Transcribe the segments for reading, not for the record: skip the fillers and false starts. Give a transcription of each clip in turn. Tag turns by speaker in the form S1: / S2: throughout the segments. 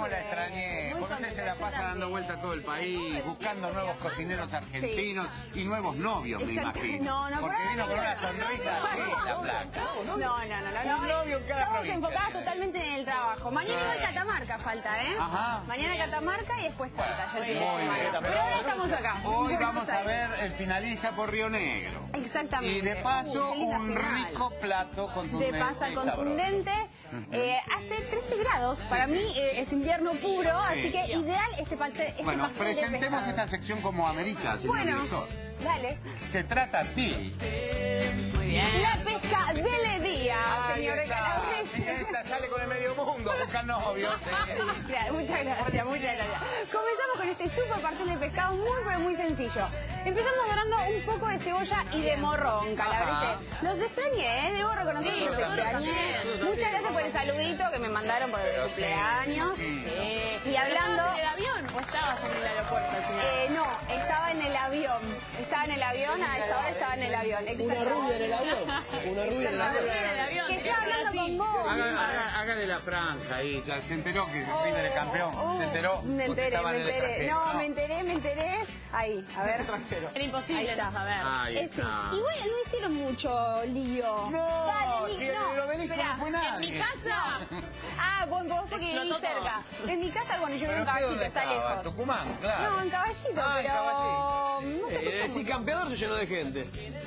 S1: la extrañé. Porque usted se la pasa dando vuelta a todo el país, buscando nuevos cocineros argentinos y nuevos novios, me imagino.
S2: No,
S1: porque vino con una sonrisa así, la placa.
S2: No.
S1: Un novio en cada
S2: Estamos
S1: provincia.
S2: enfocadas totalmente en el trabajo. Mañana igual Catamarca falta, ¿eh?
S1: Ajá.
S2: Mañana Catamarca y después Salta.
S1: Muy bien.
S2: Pero ahora estamos acá.
S1: Hoy vamos a ver el finalista por Río Negro.
S2: Exactamente.
S1: Y de paso,
S2: qué linda
S1: un
S2: final.
S1: rico plato contundente.
S2: De pasa
S1: y
S2: contundente. Hace 13 grados. Para mí es invierno puro, así que ideal este pastel.
S1: Bueno, presentemos esta sección como amerita, señor director.
S2: Dale.
S1: Se trata de...
S2: Muy bien. La pesca del día, señor Calabrese.
S1: Esta sale con el medio mundo, busca novios.
S2: Muchas gracias. Comenzamos con este super pastel de pescado muy pero muy sencillo. Empezamos dorando un poco de cebolla y de morrón, Calabrese. Los extrañé, debo reconocer que los extrañé. Muchas gracias por el saludito que me mandaron por el cumpleaños. Y hablando...
S3: ¿Estabas en el avión o estabas en el aeropuerto al final?
S2: No, estaba en el avión. Estaba en el avión, a esta hora estaba en el avión.
S4: Una rubia en el avión. Una rubia en el avión.
S2: Que estoy hablando con vos.
S1: Hágale la franja ahí, ya se enteró que es el fin del campeón. ¿Se enteró?
S2: Me enteré. No, me enteré. Ahí, a ver.
S3: Era imposible no saber.
S1: Ahí está.
S2: Igual no hicieron mucho lío.
S1: No, si el obelisco
S2: esperá,
S1: no fue nadie.
S3: En mi casa.
S2: Vos porque vivís
S3: Explotó
S2: cerca. En mi casa, bueno, yo vivo en
S1: ¿Pero usted
S2: Caballito,
S1: dónde
S2: está
S1: estaba?
S2: lejos.
S1: Tucumán, claro.
S2: No, en Caballito,
S1: Ah, en
S2: pero...
S1: Caballito.
S2: No sé
S4: El campeador se llenó de gente.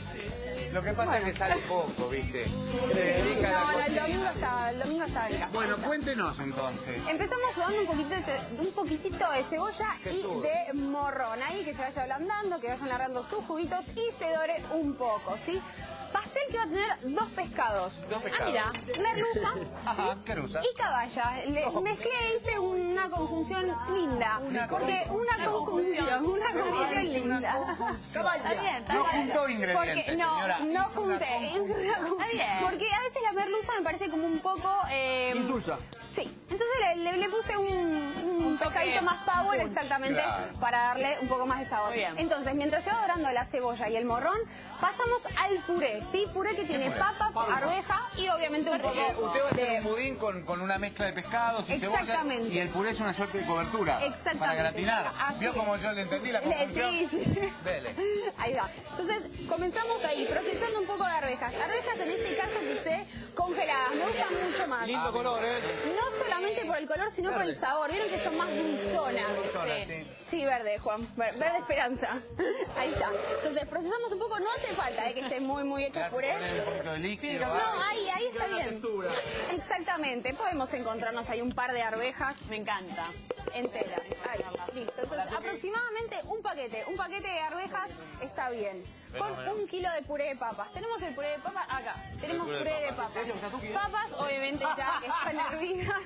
S1: Lo que pasa es que sale poco, ¿viste? Se dedica a la
S2: No, el
S1: cocina.
S2: domingo estaba en casa.
S1: Bueno, cuéntenos entonces.
S2: Empezamos jugando un poquitito de cebolla y de morrón. Ahí que se vaya ablandando, que vayan agarrando sus juguitos y se dore un poco, ¿sí? Pastel que va a tener dos pescados. Mira, merluza
S1: Carusa.
S2: y caballa. Mezclé, hice una conjunción linda. Porque una conjunción linda. Está bien.
S1: No juntó ingredientes,
S2: Porque,
S1: señora.
S2: no junté.
S3: Está bien.
S2: Porque a veces la merluza me parece como un poco...
S4: Insulsa.
S2: Sí, entonces le puse un tocadito más power, exactamente,
S1: Claro.
S2: para darle un poco más de sabor.
S3: Muy bien.
S2: Entonces, mientras se va dorando la cebolla y el morrón, pasamos al puré, ¿sí? Puré que tiene papa, arveja y obviamente un poco
S1: Usted va a hacer
S2: de...
S1: un budín con una mezcla de pescados y cebolla.
S2: Exactamente.
S1: Y el puré es una suerte de cobertura.
S2: Exactamente.
S1: Para gratinar.
S2: Así
S1: ¿Vio
S2: es.
S1: como yo le entendí la confusión?
S2: Sí.
S1: Dele.
S2: Ahí va. Entonces, comenzamos ahí, procesando un poco de arvejas. Arvejas en este caso que usted congeladas, me gustan mucho más.
S4: Lindo color,
S2: No solamente por el color, sino por el sabor. ¿Vieron que son más dulzonas?
S1: Sí.
S2: Sí, verde, Juan. Verde esperanza. Ahí está. Entonces, procesamos un poco. No hace falta que esté muy hecho puré.
S1: Poner un poquito de líquido.
S2: No, ahí está bien. Exactamente. Podemos encontrarnos ahí un par de arvejas
S3: Me encanta.
S2: enteras. Ahí, listo. Entonces, aproximadamente un paquete de arvejas está bien. Con 1 kilo de puré de papas. Tenemos el puré de papas acá. Tenemos puré de papas. Papas, obviamente, ya están hervidas.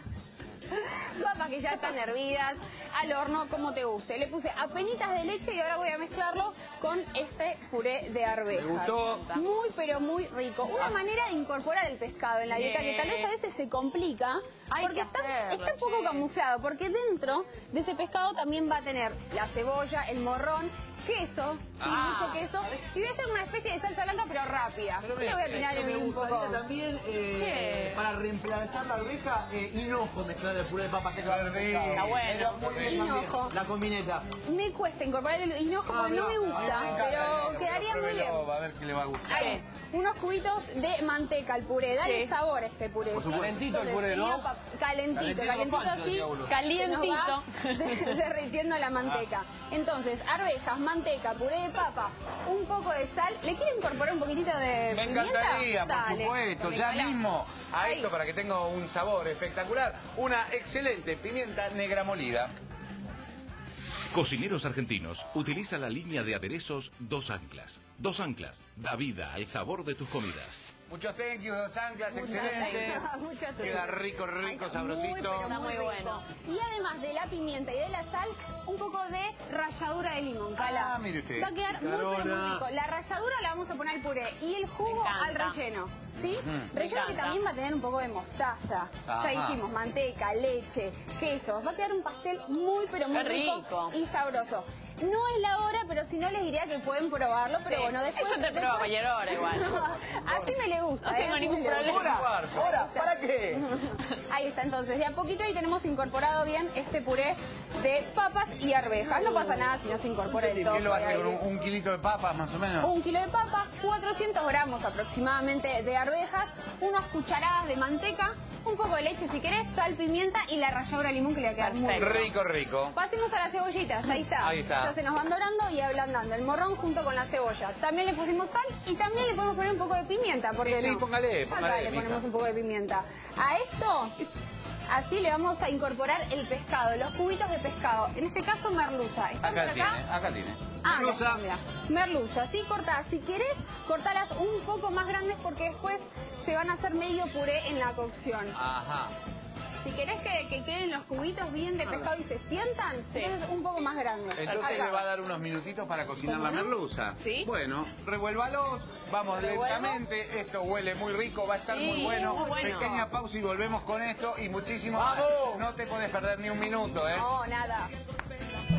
S2: Papas que ya están hervidas, al horno como te guste. Le puse apenitas de leche y ahora voy a mezclarlo con este puré de arvejas.
S4: Me gustó.
S2: Muy pero muy rico. Una manera de incorporar el pescado en la dieta que tal vez a veces se complica porque está un poco camuflado, porque dentro de ese pescado también va a tener la cebolla, el morrón, queso, sí, mucho queso, y voy a hacer una especie de salsa blanca pero rápida. Yo voy a tirar en un poco.
S4: También, para reemplazar la arveja, hinojo mezclar el puré de papa seca.
S3: Está bueno.
S2: Hinojo.
S4: La combineta.
S2: Me cuesta incorporar el hinojo porque no me gusta, pero quedaría muy bien.
S1: A ver qué le va a gustar.
S2: Ahí, unos cubitos de manteca al puré, dale sabor a este puré.
S4: Por
S2: ¿sí?
S4: supuesto. Calentito el puré, ¿no?
S2: Calentito así,
S3: Calientito.
S2: derritiendo la manteca. Entonces, arvejas, manteca, puré de papa, un poco de sal. ¿Le quiere incorporar un poquitito de
S1: Me
S2: pimienta?
S1: encantaría, por
S2: Dale.
S1: supuesto, ya
S2: Nicolás.
S1: mismo a
S2: Ahí.
S1: esto para que tenga un sabor espectacular, una excelente pimienta negra molida.
S5: Cocineros Argentinos utiliza la línea de aderezos Dos Anclas. Dos Anclas da vida al sabor de tus comidas.
S1: Muchos thank you, dos anclas, excelente.
S2: Muchas
S1: Queda rico, sabrosito.
S2: Está muy bueno. Y además de la pimienta y de la sal, un poco de ralladura de limón, Cala.
S1: Mire usted.
S2: Va a quedar muy, pero muy rico. La ralladura la vamos a poner al puré y el jugo al relleno. ¿Sí? Relleno que también va a tener un poco de mostaza.
S1: Ajá.
S2: Ya dijimos, manteca, leche, quesos. Va a quedar un pastel muy, pero muy
S3: Qué
S2: rico
S3: rico.
S2: y sabroso. No es la hora, pero si no les diría que pueden probarlo, pero bueno, después...
S3: Eso te prueba cualquier hora igual.
S2: Así me le gusta.
S3: No tengo ningún problema.
S4: Ahora, ¿para qué?
S2: Ahí está, entonces, de a poquito ahí tenemos incorporado bien este puré de papas y arvejas. No pasa nada si no se incorpora el todo.
S1: ¿Qué lo hace con un kilito de papas más o menos?
S2: 1 kilo de papas, 400 gramos aproximadamente de arvejas, unas cucharadas de manteca, un poco de leche si querés, sal, pimienta y la ralladura de limón que le va a quedar muy rico.
S1: Rico, rico.
S2: Pasemos a las cebollitas, ahí está.
S4: Ahí está.
S2: Ya se nos van dorando y ablandando el morrón junto con la cebolla. También le pusimos sal y también le podemos poner un poco de pimienta, porque
S1: Sí,
S2: no.
S1: póngale,
S2: Acá le ponemos un poco de pimienta. A esto, así le vamos a incorporar el pescado, los cubitos de pescado. En este caso merluza. ¿Están por acá?
S1: Acá tiene.
S2: Ah,
S1: Merluza.
S2: acá, mira. Merluza, sí, cortás. Si querés, cortalas un poco más grandes porque después se van a hacer medio puré en la cocción.
S4: Ajá.
S2: Si querés que queden los cubitos bien de pescado y se sientan, entonces un poco más grande.
S1: Entonces
S2: Acá.
S1: le va a dar unos minutitos para cocinar la merluza.
S3: Sí.
S1: Bueno, revuélvalos, vamos
S2: ¿Revuelvo?
S1: lentamente, esto huele muy rico, va a estar
S3: Sí,
S1: muy bueno.
S3: muy bueno.
S1: Pequeña pausa y volvemos con esto y muchísimo
S4: ¡Vamos!
S1: más. No te podés perder ni un minuto, ¿eh?
S2: No, nada.